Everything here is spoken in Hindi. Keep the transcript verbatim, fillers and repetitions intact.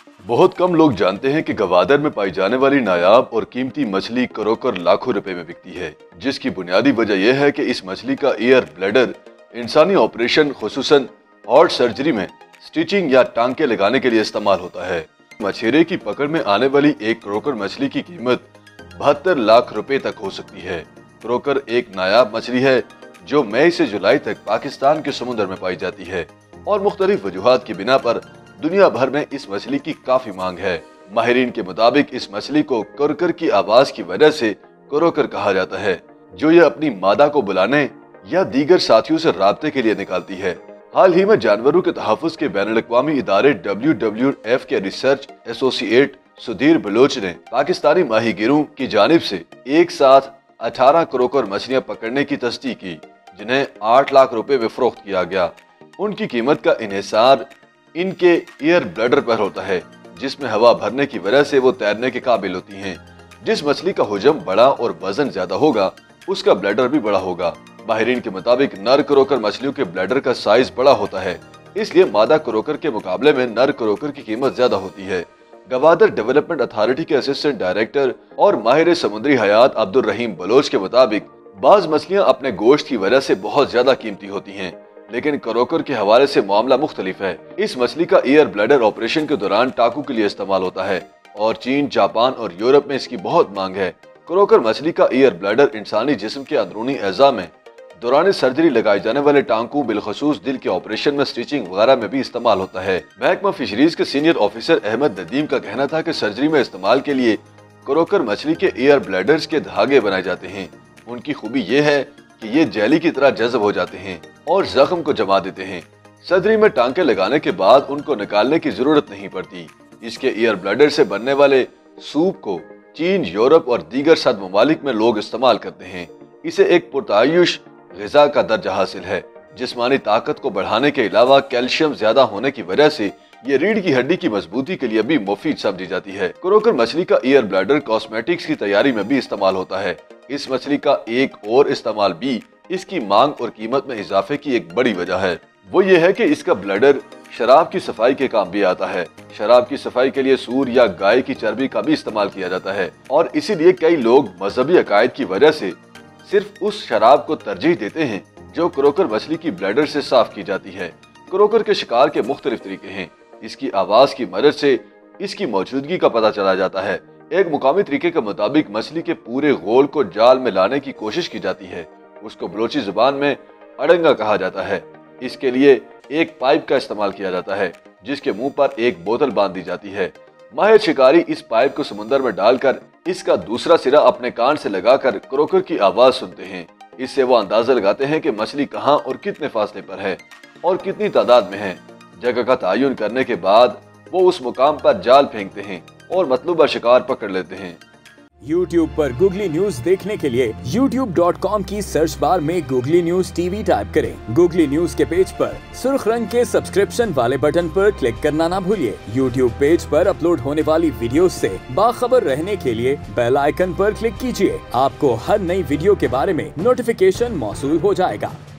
बहुत कम लोग जानते हैं कि गवादर में पाई जाने वाली नायाब और कीमती मछली करोकर लाखों रुपए में बिकती है, जिसकी बुनियादी वजह यह है कि इस मछली का एयर ब्लैडर इंसानी ऑपरेशन खुसूसन हार्ट सर्जरी में स्टिचिंग या टांके लगाने के लिए इस्तेमाल होता है। मछेरे की पकड़ में आने वाली एक क्रोकर मछली की कीमत बहत्तर लाख रुपए तक हो सकती है। क्रोकर एक नायाब मछली है जो मई से जुलाई तक पाकिस्तान के समुद्र में पाई जाती है और मुख्तलिफ वजूहात की बिना पर दुनिया भर में इस मछली की काफी मांग है। माहिरीन के मुताबिक इस मछली को कुरकुर की आवाज की वजह से क्रोकर कहा जाता है, जो यह अपनी मादा को बुलाने या दीगर साथियों से राब्ते के लिए निकालती है। हाल ही में जानवरों के तहफ़्फ़ुज़ के बैनुल-अक़वामी इदारे डब्ल्यू डब्ल्यू एफ के रिसर्च एसोसिएट सुधीर बलोच ने पाकिस्तानी माहीगिरों की जानिब से एक साथ अठारह क्रोकर मछलियां पकड़ने की तस्दीक की, जिन्हें आठ लाख रुपए में फरोख्त किया गया। उनकी कीमत का इन्हिसार इनके एयर ब्लैडर पर होता है, जिसमें हवा भरने की वजह से वो तैरने के काबिल होती हैं। जिस मछली का हुजम बड़ा और वजन ज्यादा होगा, उसका ब्लैडर भी बड़ा होगा। माहिरीन के मुताबिक नर क्रोकर मछलियों के ब्लैडर का साइज बड़ा होता है, इसलिए मादा क्रोकर के मुकाबले में नर क्रोकर की कीमत ज्यादा होती है। गवादर डेवलपमेंट अथॉरिटी के असिस्टेंट डायरेक्टर और माहिर समुद्री हयात अब्दुल रहीम बलोच के मुताबिक बाज मछलियां अपने गोश्त की वजह से बहुत ज्यादा कीमती होती हैं, लेकिन क्रोकर के हवाले से मामला मुख्तलिफ है। इस मछली का एयर ब्लैडर ऑपरेशन के दौरान टाकू के लिए इस्तेमाल होता है और चीन, जापान और यूरोप में इसकी बहुत मांग है। क्रोकर मछली का एयर ब्लैडर इंसानी जिस्म के अंदरूनी अज़ा में दौरान सर्जरी लगाए जाने वाले टांकों, बिलखसूस दिल के ऑपरेशन में स्टिचिंग वगैरह में भी इस्तेमाल होता है। महकमा फिशरीज के सीनियर ऑफिसर अहमद नदीम का कहना था कि सर्जरी में इस्तेमाल के लिए क्रोकर मछली के एयर ब्लैडर्स के धागे बनाए जाते हैं। उनकी खूबी यह है कि ये जेली की तरह जज़ब हो जाते हैं और जख्म को जमा देते हैं। सर्जरी में टांके लगाने के बाद उनको निकालने की जरूरत नहीं पड़ती। इसके एयर ब्लैडर से बनने वाले सूप को चीन, यूरोप और दीगर सद ममालिक में लोग इस्तेमाल करते हैं। इसे एक पुरतायुश ग़िज़ा का दर्जा हासिल है। जिस्मानी ताकत को बढ़ाने के अलावा कैल्शियम ज्यादा होने की वजह से ये रीढ़ की हड्डी की मजबूती के लिए भी मुफीद समझी जाती है। क्रोकर मछली का एयर ब्लैडर कॉस्मेटिक्स की तैयारी में भी इस्तेमाल होता है। इस मछली का एक और इस्तेमाल भी इसकी मांग और कीमत में इजाफे की एक बड़ी वजह है। वो ये है कि इसका ब्लैडर शराब की सफाई के काम भी आता है। शराब की सफाई के लिए सूर या गाय की चर्बी का भी इस्तेमाल किया जाता है और इसीलिए कई लोग मजहबी अकायद की वजह से सिर्फ उस शराब को तरजीह देते हैं जो क्रोकर मछली की ब्लैडर से साफ की जाती है। क्रोकर के शिकार के मुख्तलिफ तरीके हैं। इसकी आवाज की मदद से इसकी मौजूदगी का पता चला जाता है। एक मुकामी तरीके के मुताबिक मछली के पूरे गोल को जाल में लाने की कोशिश की जाती है। उसको बलोची जुबान में अड़ंगा कहा जाता है। इसके लिए एक पाइप का इस्तेमाल किया जाता है, जिसके मुंह पर एक बोतल बांध दी जाती है। माहिर शिकारी इस पाइप को समुद्र में डालकर इसका दूसरा सिरा अपने कान से लगाकर क्रोकर की आवाज सुनते हैं। इससे वो अंदाजा लगाते हैं कि मछली कहाँ और कितने फासले पर है और कितनी तादाद में है। जगह का तयन करने के बाद वो उस मुकाम पर जाल फेंकते हैं और मतलूबा शिकार पकड़ लेते हैं। यूट्यूब पर गूगली न्यूज देखने के लिए यूट्यूब डॉट कॉम की सर्च बार में गूगली न्यूज टीवी टाइप करें। गूगली न्यूज के पेज पर सुर्ख रंग के सब्सक्रिप्शन वाले बटन पर क्लिक करना ना भूलिए। यूट्यूब पेज पर अपलोड होने वाली वीडियोस से बाखबर रहने के लिए बेल आइकन पर क्लिक कीजिए। आपको हर नई वीडियो के बारे में नोटिफिकेशन मौसूल हो जाएगा।